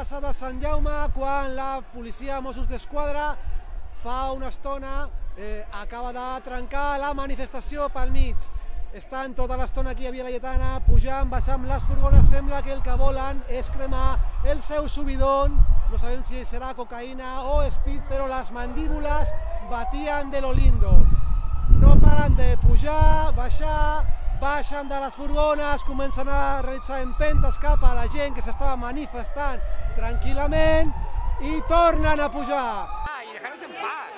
plaça de Sant Jaume quan la policia de Mossos d'Esquadra fa una estona acaba de trencar la manifestació pel mig. Estan tota l'estona aquí a Via Laietana, pujant, baixant les furgones, sembla que el que volen és cremar el seu subidón, no sabem si serà cocaïna o speed, però les mandíbules batien de lo lindo. No paren de pujar, baixar, baixen de les furgones, comencen a realitzar empentes cap a la gent que s'estava manifestant tranquil·lament i tornen a pujar. Y dejarnos en paz.